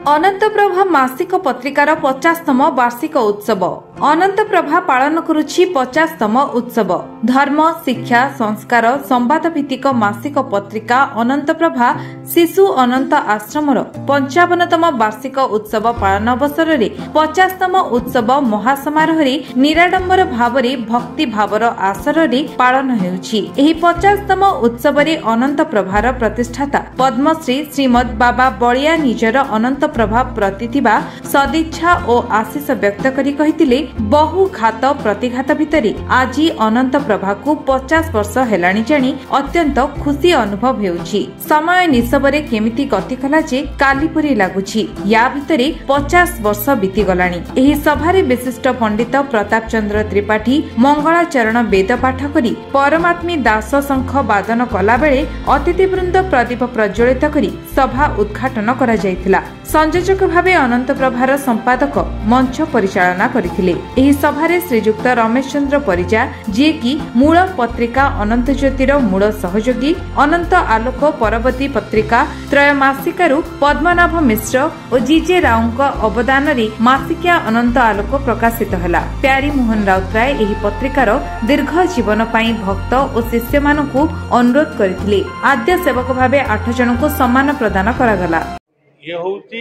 अनंतप्रभा मासिक पत्रिकार 50तम वार्षिक उत्सव अनंतप्रभा पालन करुछि 50तम उत्सव धर्म शिक्षा संस्कार संवाद भित्तिक मासिक पत्रिका अनंतप्रभा शिशु अनंत आश्रमर 55तम वार्षिक उत्सव पालन अवसर में 50तम उत्सव महासमारोह निराडंबर भावरे भक्ति भावर आसर पालन हेउछि। एही 50तम उत्सव अनंतप्रभार प्रतिष्ठाता पद्मश्री श्रीमद बाबा बलिया निजर अनंत प्रभाव प्रति सदिच्छा और आशीष व्यक्त करी कहिथिले बहु घात प्रतिघात भितरे आज अनंत प्रभा को 50 वर्ष हेलाणी जानी अत्यंत खुशी अनुभव हेउछि। समय निसबरे केमिति गति कला जे काली परी लागुछि। या भितरे 50 वर्ष बीती गलानी। एही सभारे विशिष्ट पंडित प्रताप चंद्र त्रिपाठी मंगलाचरण वेद पाठ करी परमात्मी दास शंख वादन कला बेले अतिथिवृंद प्रदीप प्रज्वलित करी सभा उद्घाटन करा जायतिला। संयोजक भावे अनंत प्रभार संपादक मंच परिचालना करथिले। एही सभारे श्रीजुक्त रमेश चंद्र परिजा जे कि मूल पत्रिका अनंत ज्योतिर मूल सहयोगी अनंत आलोक परवर्ती पत्रिका त्रयमासिकारु पद्मनाभ मिश्र और जीजे राव अवदान मासिकिया अनंत आलोक प्रकाशित हला। प्यारी मोहन राउतराय एही पत्रिकार दीर्घ जीवन पाई भक्त और शिष्य मानकु अनुरोध करथिले। आद्य सेवक भावे 8 जन को सम्मान प्रदान करागला। ये हूँ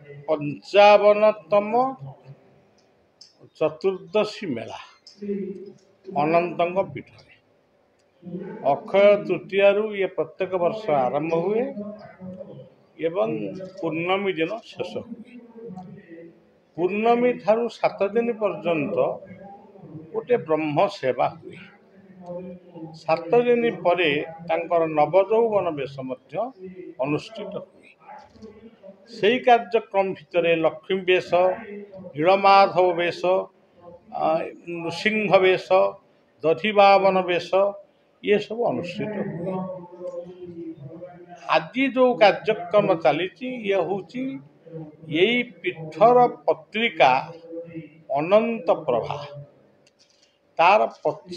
55तम चतुर्दशी मेला अनंतंग पीठ अक्षय तृतीय ये प्रत्येक वर्ष आरंभ हुए एवं पूर्णमी दिन शेष हुए। पूर्णमी ठारू 7 दिन पर्यंत गोटे ब्रह्म सेवा हुए। 7 दिन परे तांकर नवजौवन बेश अनुष्ठित हुए। सही कार्यक्रम भितर लक्ष्मी बेश नीलमाधव बेश नृसिंह बेश दधिबावन बेश ये सब अनुष्ठित हुए। आज जो कार्यक्रम चली ये हूँ यही पीठर पत्रिका अनंत प्रभा तार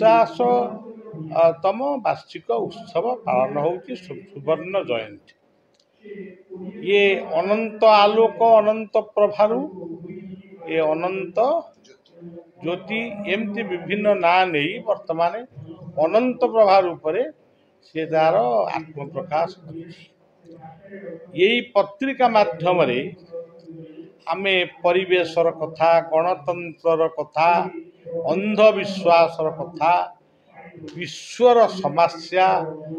50तम वार्षिक उत्सव पालन होती सुवर्ण जयंती। ये अनंत आलोक अनंत प्रभारू ये अनंत ज्योति एमती विभिन्न ना नहीं वर्तमान अनंत प्रभा रूप से तार आत्म प्रकाश यही पत्रिका माध्यम आमे परिवेशर कथा गणतंत्र कथा अंधविश्वासर कथा विश्वर समस्या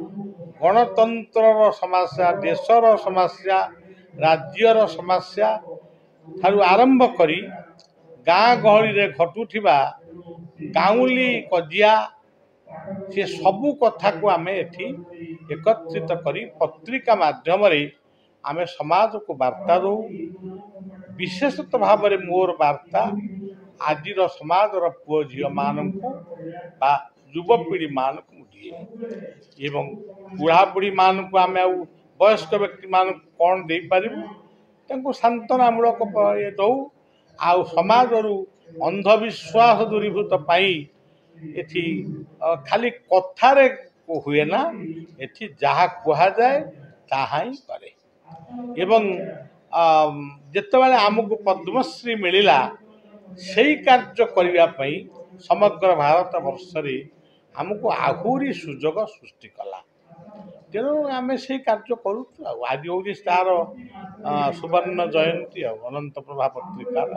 गणतंत्र समस्या देशर समस्या राज्यर समस्या ठारू आरंभ करी गाँ गहली रे घटुथिबा गाउली कजिया से सबू कथा को आमे एठी एकत्रित करी पत्रिका माध्यम आमे समाज को वार्ता दो। विशेषतः भाव में मोर वार्ता आज समाजर पुओ झी मान को युवपीढ़ी मान को दिए एवं बुढ़ा बुढ़ी मान को आम वयस्क व्यक्ति मान कौन दे पारू सांत्वनामूलक ये दौ आ समाज अंधविश्वास दूरीभूत पाई एठी खाली कथारे हुए ना एठी जहा कहा जाए ताहा ही करे। एवं जेतेबाले आमको पद्मश्री मिलिला सही कार्य करने समग्र भारत वर्ष आमको आहुरी सुजोग सृष्टि कला। तेणु आम से कार्य करूँ। आज हूँ तार सुवर्ण जयंती अनंत प्रभा पत्रिकार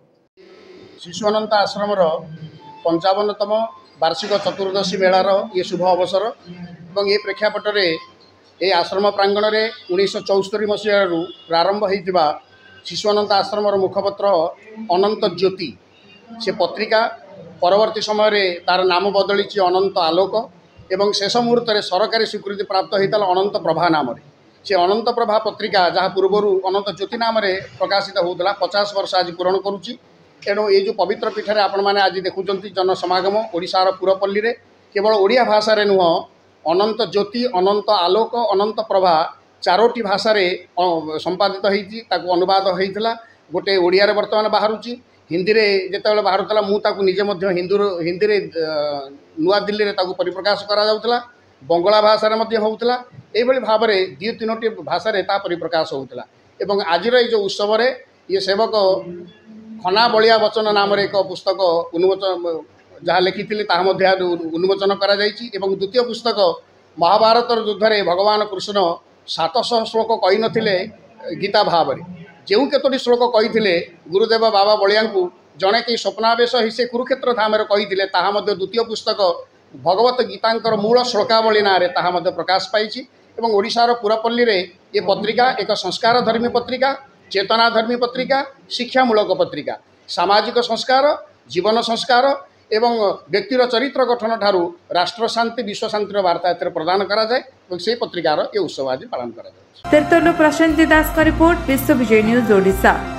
शिशु अनंत आश्रम 55तम वार्षिक चतुर्दशी मेलार ये शुभ अवसर और ये प्रेक्षापट ये आश्रम प्रांगण में 1974 मसीह प्रारंभ होता शिशु अनंत आश्रम मुखपत्र अनंत ज्योति से पत्रिका परवर्ती समय तार नाम बदली अनंत आलोक एवं शेष मुहूर्त सरकारी स्वीकृति प्राप्त होता अनंत प्रभा नाम से अनंत प्रभा पत्रिका जहाँ पूर्वर अनंत ज्योति नाम प्रकाशित होता 50 वर्ष आज पूरण करुच्ची। तेणु ये जो पवित्र पीठर आपण मैंने आज देखुं जनसमागम ओडिशार पुरपल्ली रे केवल ओडिया भाषा रे नुह अनंत ज्योति अनंत आलोक अनंत प्रभा 4टी भाषा संपादित होती अनुवाद होता गोटे ओडिया रे वर्तमान बाहरुची हिंदी रे जेतेबेले बाहरुतला मु ताकू निजे मध्य हिंदी रे नुआ दिल्ली रे ताकू परिप्रकाश करा जाउतला बंगला भाषा रे मध्य होउतला एभली भाव में 2-3टी भाषा रे ता परिप्रकाश होउतला। एवं आज जो उत्सव ये सेवक खना बलिया वचन नाम एक पुस्तक उन्मोचन जहाँ लिखी उन्मोचन कर द्वितीय पुस्तक महाभारत युद्ध में भगवान कृष्ण 700 श्लोक कही नथिले गीता भाव जो केतोटी श्लोक कही गुरुदेव बाबा बलिया जड़े कि स्वप्नावेश ही से कुरुक्षेत्र धाम कही द्वितीय पुस्तक भगवत गीतांकर मूल श्लोकावली ना प्रकाश पाई ओडिशार पुरपल्ली रे ये पत्रिका एक संस्कार धर्मी पत्रिका चेतना धर्मी पत्रिका शिक्षामूलक पत्रिका सामाजिक संस्कार जीवन संस्कार एवं व्यक्तिर चरित्र गठन ठारू राष्ट्र शांति विश्व शांतिर वार्ता प्रदान करा जाए से पत्रिकार ये उत्सव आज पालन करा जाए। तेरतोलु प्रशांत दास का रिपोर्ट विश्व विजय न्यूज ओडिशा।